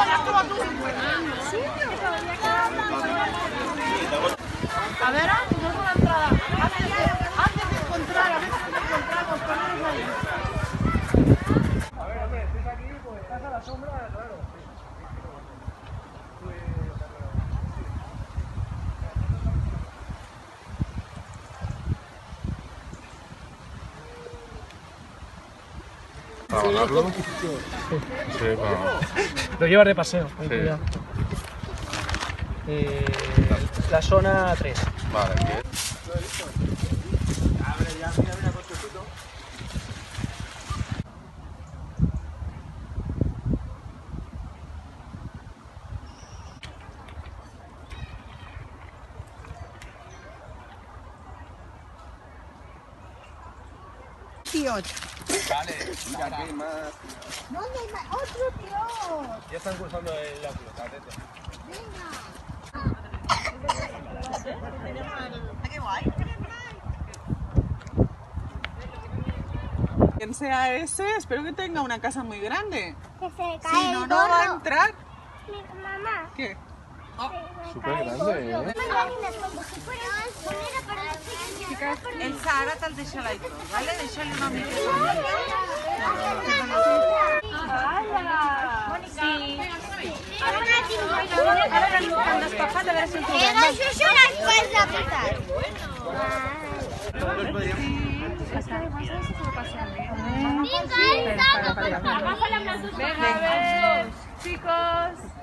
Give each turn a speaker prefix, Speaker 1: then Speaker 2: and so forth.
Speaker 1: A ver, vamos a la entrada. Antes de encontrar, a ver si te encontramos. Ponemos ahí.
Speaker 2: A ver, hombre, estés aquí, pues estás a la sombra, claro.
Speaker 3: ¿Para bajarlo? Sí, para...
Speaker 2: Lo llevas de paseo,
Speaker 3: Sí.
Speaker 2: cuidado. La zona 3.
Speaker 3: Vale, ¿qué? Vale, mira, aquí hay más.
Speaker 4: ¿Dónde hay más? ¡Otro tío!
Speaker 3: Ya están cruzando la flotadeta.
Speaker 4: ¡Qué guay!
Speaker 5: Quien sea ese, espero que tenga una casa muy grande.
Speaker 4: Que se cae
Speaker 5: Si no,
Speaker 4: el
Speaker 5: no va a
Speaker 4: gorro.
Speaker 5: entrar.
Speaker 4: Mamá.
Speaker 5: ¿Qué?
Speaker 3: Súper grande, ¿eh?
Speaker 1: Elsa, ara te'l deixa l'Aitor, vale? Deixa-li una mica. Ara l'han despafat, a veure si el trobem.
Speaker 4: Això són les quals de putat.
Speaker 1: Venga, a ver, chicos.